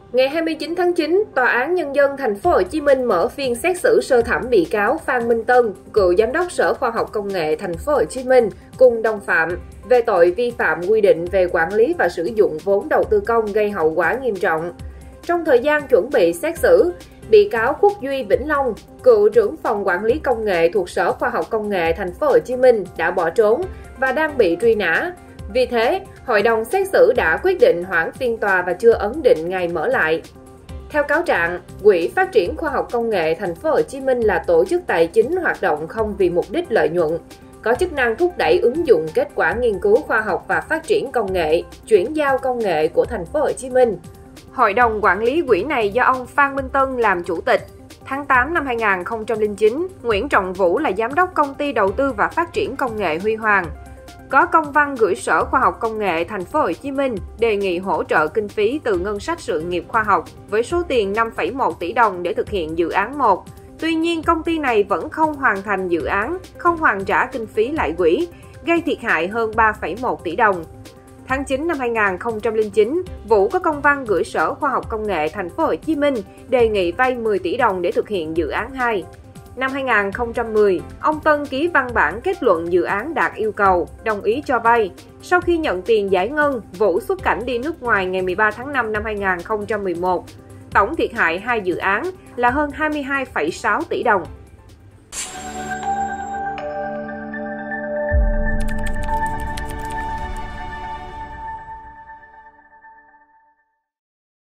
Ngày 29 tháng 9, Tòa án Nhân dân Thành phố Hồ Chí Minh mở phiên xét xử sơ thẩm bị cáo Phan Minh Tân, cựu giám đốc Sở Khoa học Công nghệ Thành phố Hồ Chí Minh cùng đồng phạm về tội vi phạm quy định về quản lý và sử dụng vốn đầu tư công gây hậu quả nghiêm trọng. Trong thời gian chuẩn bị xét xử, bị cáo Khuất Duy Vĩnh Long, cựu trưởng phòng quản lý công nghệ thuộc Sở Khoa học Công nghệ Thành phố Hồ Chí Minh đã bỏ trốn và đang bị truy nã. Vì thế, hội đồng xét xử đã quyết định hoãn phiên tòa và chưa ấn định ngày mở lại. Theo cáo trạng, Quỹ Phát triển Khoa học Công nghệ Thành phố Hồ Chí Minh là tổ chức tài chính hoạt động không vì mục đích lợi nhuận, có chức năng thúc đẩy ứng dụng kết quả nghiên cứu khoa học và phát triển công nghệ, chuyển giao công nghệ của Thành phố Hồ Chí Minh. Hội đồng quản lý quỹ này do ông Phan Minh Tân làm chủ tịch. Tháng 8 năm 2009, Nguyễn Trọng Vũ là giám đốc công ty đầu tư và phát triển công nghệ Huy Hoàng. Có công văn gửi Sở Khoa học Công nghệ Thành phố Hồ Chí Minh đề nghị hỗ trợ kinh phí từ ngân sách sự nghiệp khoa học với số tiền 5,1 tỷ đồng để thực hiện dự án 1. Tuy nhiên, công ty này vẫn không hoàn thành dự án, không hoàn trả kinh phí lại quỹ, gây thiệt hại hơn 3,1 tỷ đồng. Tháng 9 năm 2009, Vũ có công văn gửi Sở Khoa học Công nghệ Thành phố Hồ Chí Minh đề nghị vay 10 tỷ đồng để thực hiện dự án 2. Năm 2010, ông Tân ký văn bản kết luận dự án đạt yêu cầu, đồng ý cho vay. Sau khi nhận tiền giải ngân, Vũ xuất cảnh đi nước ngoài ngày 13 tháng 5 năm 2011. Tổng thiệt hại hai dự án là hơn 22,6 tỷ đồng.